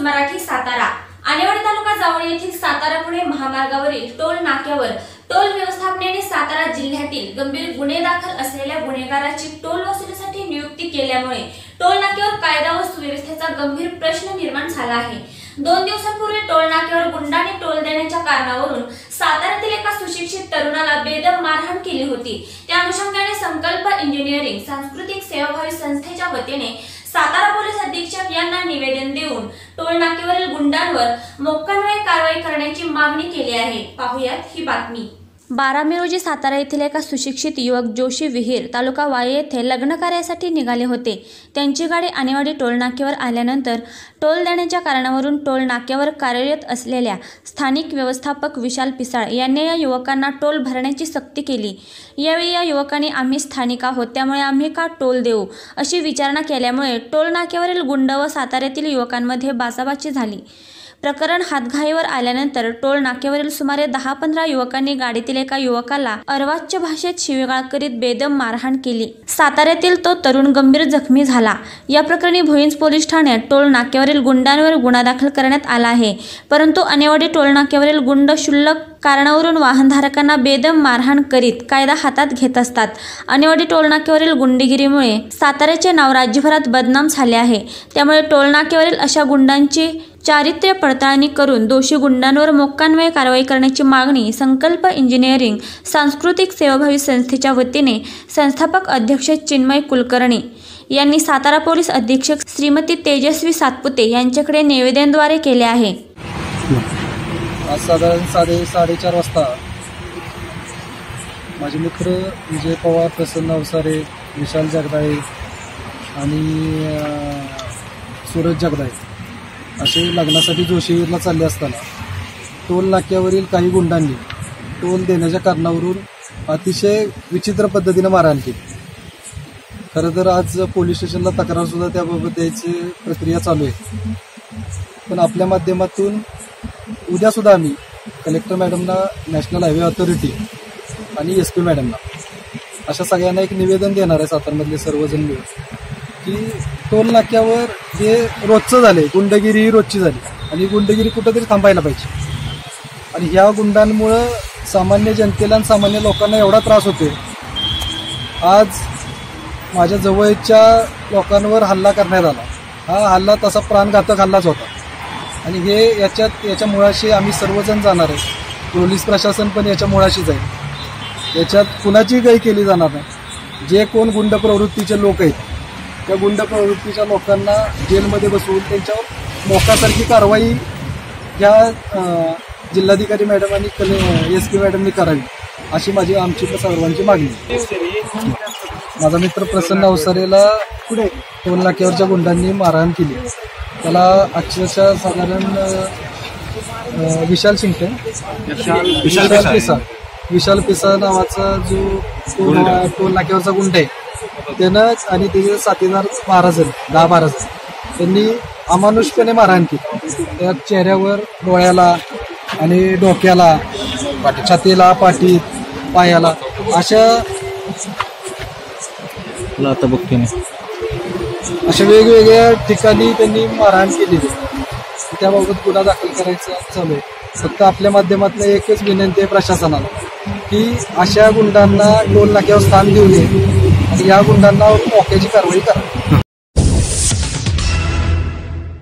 मराठी सातारा। आणेवाडी तालुका जावळ येथील सातारा पुणे महामार्गावरील टोल नाक्यावर टोल व्यवस्थापनाने सातारा जिल्ह्यातील गंभीर गुन्हे दाखल असलेल्या गुन्हेगाराची टोल वसुलीसाठी नियुक्ती केल्यामुळे टोल नाक्यावर कायदा व सुव्यवस्थेचा गंभीर प्रश्न निर्माण झाला आहे। 2 दिवसांपूर्वी टोल नाक्यावर गुंडाने टोल देण्याच्या कारणावरून साताऱ्यातील एका सुशिक्षित तरुणाला बेदम मारहाण केली होती। त्या अनुषंगाने संकल्प इंजिनिअरिंग सांस्कृतिक सेवाभावी संस्थेच्या वतीने सातारा पोलीस अधीक्षक यांना निवेदन देऊन टोल नाक्यावरील गुंडांवर मोक्कान्वये कारवाई करण्याची मागणी केली आहे। पाहुयात ही बातमी। 12 मे रोजी सातारा येथील एका सुशिक्षित युवक जोशी विहीर तालुका वाई येथे लग्न कार्यासाठी निघाले होते। त्यांची गाडी आणेवाडी टोल नाक्यावर आल्यानंतर टोल देण्याच्या कारणावरून टोल नाक्यावर कार्यरत असलेल्या स्थानिक व्यवस्थापक विशाल पिसाळ यांनी या युवकांना टोल भरण्याची सक्ती केली। यावेळी या युवकांनी आम्ही स्थानिक आहोत त्यामुळे आम्ही का टोल देऊ अशी विचारणा केल्यामुळे टोल नाक्यावरील गुंड व साताऱ्यातील युवकांमध्ये बाचाबाची झाली। प्रकरण हातघाईवर आल्यानंतर टोल नाक्यावरील सुमारे 10-15 युवकांनी गाडीतील एका युवकाला अर्वाच्य भाषेत शिवीगाळ करीत बेदम मारहाण केली। साताऱ्यातील तो तरुण गंभीर जखमी झाला। या प्रकरणी भुईंज पोलीस ठाण्यात टोल नाक्यावरील गुंडांवर गुन्हा दाखल करण्यात आला आहे। परंतु आणेवाडी टोल नाक्यावरील गुंड क्षुल्लक कारणावरून वाहनधारकांना बेदम मारहाण करीत कायदा हातात घेत असतात। आणेवाडी टोल नाक्यावरील गुंडगिरीमुळे साताऱ्याचे नाव राज्यभरात बदनाम झाले आहे। त्यामुळे टोल नाक्यावरील अशा गुंडांची चारित्र्य पडताळणी करून दोषी गुंडांवर मोक्कान्वये कारवाई करण्याची मागणी संकल्प इंजिनिअरिंग सांस्कृतिक सेवाभावी संस्थेच्या वतीने संस्थापक अध्यक्ष चिन्मय कुलकर्णी यांनी सातारा पोलीस अधीक्षक श्रीमती तेजस्वी सातपुते यांच्याकडे निवेदनाद्वारे केले आहे। आज साधारण 4:30 वाजता माझे मित्र विजय पवार, प्रसन्न अवसारे, विशाल जगदाळे आणि सूरज जगदाळे असे लग्नासाठी जोशीविहीरला चालले असताना टोल नाक्यावरील काही गुंडांनी टोल देण्याच्या कारणावरून अतिशय विचित्र पद्धतीने मारहाण केली। खरं तर आज पोलीस स्टेशनला तक्रार सुद्धा त्याबाबत द्यायची प्रक्रिया चालू आहे। पण आपल्या माध्यमातून उद्या सुद्धा आम्ही कलेक्टर मॅडमना, नॅशनल हायवे अथॉरिटी आणि SP मॅडमना अशा सगळ्यांना एक निवेदन देणार आहे सातारमधले सर्वजण मिळून की टोल नाक्यावर हे रोजचं झाले, गुंडगिरी ही रोजची झाली आणि गुंडगिरी कुठंतरी थांबायला पाहिजे। आणि ह्या गुंडांमुळं सामान्य जनतेला आणि सामान्य लोकांना एवढा त्रास होतोय। आज माझ्या जवळच्या लोकांवर हल्ला करण्यात आला। हा हल्ला तसा प्राणघातक हल्लाच होता आणि हे याच्या मुळाशी आम्ही सर्वजण जाणार आहे। पोलीस प्रशासन पण याच्या मुळाशीच आहे। याच्यात कुणाची काही केली जाणार नाही। जे कोण गुंड प्रवृत्तीचे लोक आहेत त्या गुंड प्रवृत्तीच्या लोकांना जेलमध्ये बसवून त्यांच्यावर मोक्कासारखी कारवाई ह्या जिल्हाधिकारी मॅडम आणि SP मॅडमनी करावी अशी आमची सर्वांची मागणी। माझा मित्र प्रसन्न अवसारेला पुढे टोल नाक्यावरच्या गुंडांनी मारहाण केली। त्याला अक्षरशः साधारण विशाल पिसा नावाचा जो टोल नाक्यावरचा गुंड आहे त्यानं आणि त्याचे साथीदार 10-12 जण त्यांनी अमानुषपणे मारहाण केली। त्या चेहऱ्यावर, डोळ्याला आणि डोक्याला, छातीला, पाठीत, पायाला अशा वेगवेगळ्या ठिकाणी त्यांनी मारहाण केलेली। त्याबाबत गुन्हा दाखल करायचा चालू आहे। फक्त आपल्या माध्यमातून एकच विनंती आहे प्रशासनाला की अशा गुंडांना टोल नाक्यावर स्थान देऊ नये आणि या गुंडांना मोक्याची कारवाई करा।